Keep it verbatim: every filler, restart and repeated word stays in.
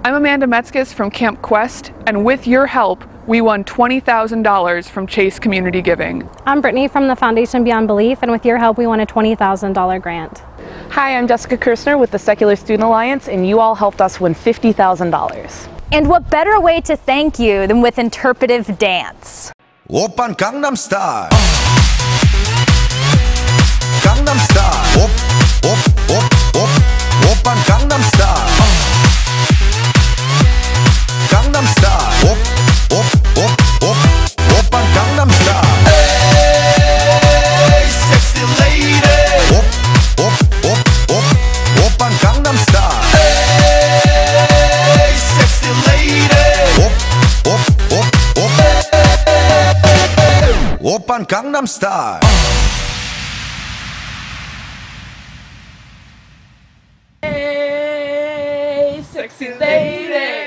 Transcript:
I'm Amanda Metzges from Camp Quest, and with your help, we won twenty thousand dollars from Chase Community Giving. I'm Brittany from the Foundation Beyond Belief, and with your help, we won a twenty thousand dollar grant. Hi, I'm Jessica Kirshner with the Secular Student Alliance, and you all helped us win fifty thousand dollars. And what better way to thank you than with interpretive dance? Oppan Gangnam Style. Gangnam Style. Op, op, op, op. Oppan Gangnam Style. Gangnam Style. Op, op, op, op. Oppan Gangnam Style. Hey, sexy lady. Op, op, op, op. Oppan Gangnam Style. Hey, sexy lady. Op, op, op, op. Oppan Gangnam Style. Hey, sexy lady.